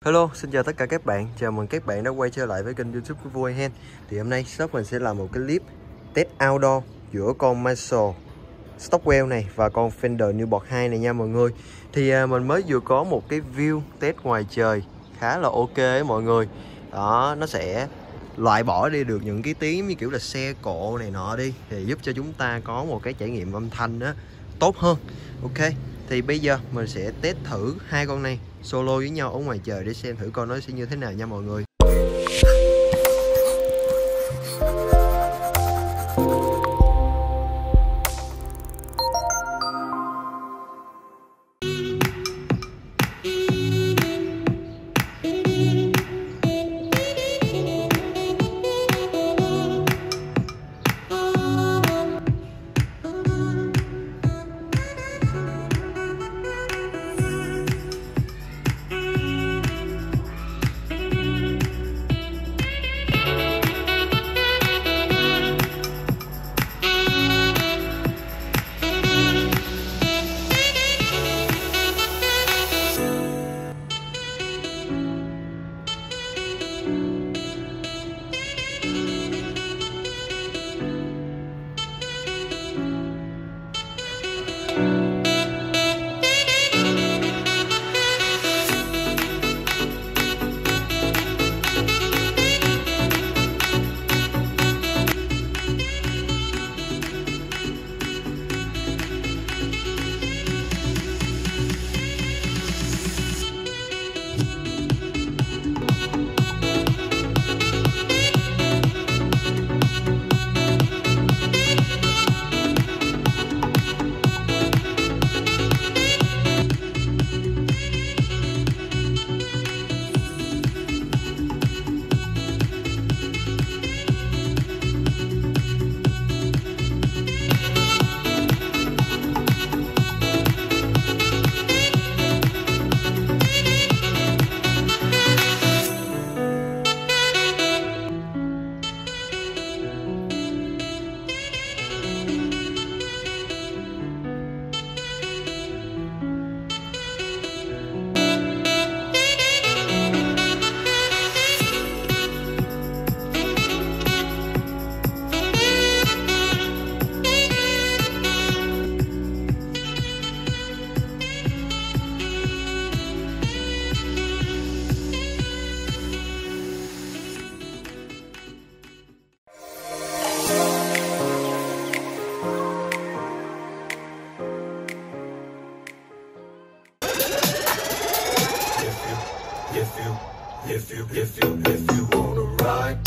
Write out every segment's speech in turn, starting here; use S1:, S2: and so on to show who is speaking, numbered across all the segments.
S1: Hello, xin chào tất cả các bạn. Chào mừng các bạn đã quay trở lại với kênh YouTube của vuadeal. Thì hôm nay shop mình sẽ làm một cái clip test outdoor giữa con Stockwell này và con Fender Newport 2 này nha mọi người. Thì mình mới vừa có một cái view test ngoài trời khá là ok ấy mọi người. Đó, nó sẽ loại bỏ đi được những cái tiếng như kiểu là xe cộ này nọ đi, thì giúp cho chúng ta có một cái trải nghiệm âm thanh đó tốt hơn. Ok, thì bây giờ mình sẽ test thử hai con này solo với nhau ở ngoài trời để xem thử coi nó sẽ như thế nào nha mọi người. If you wanna ride,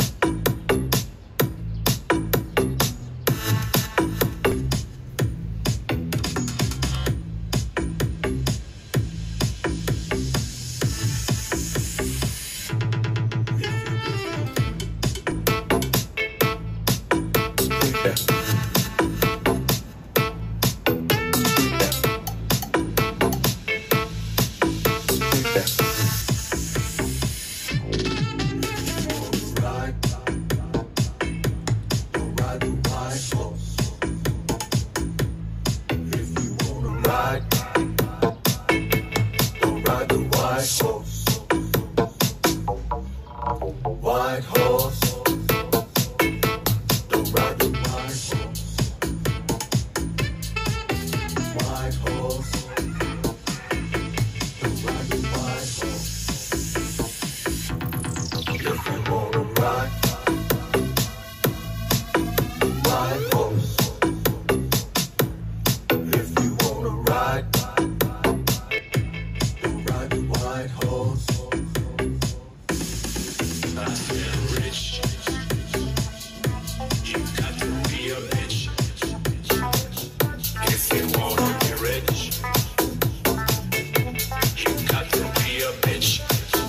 S1: white horse. Don't ride the white horse. White horse. Don't ride the white horse. If you wanna ride the white horse. If you wanna ride, don't ride the white horse. Rich, you got to be a bitch. If you wanna be rich, you got to be a bitch.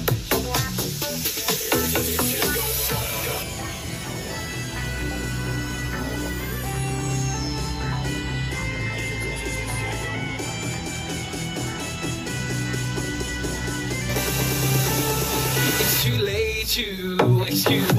S1: It's too late to excuse.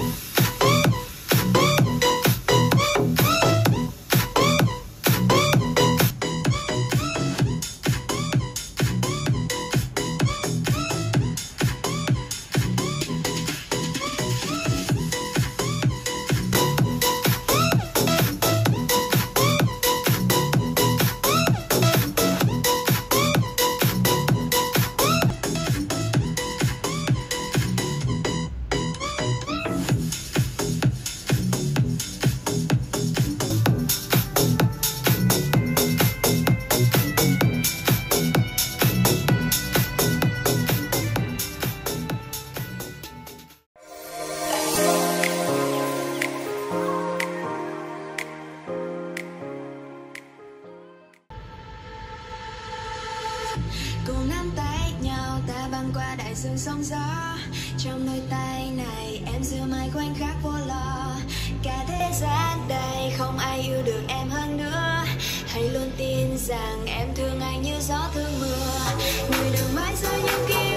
S2: sương sóng gió. Trong đôi tay này em giữ mãi khoảnh khắc vô lo. Cả thế gian đây không ai yêu được em hơn nữa. Hãy luôn tin rằng em thương anh như gió thương mưa. Người đừng mãi rơi những ký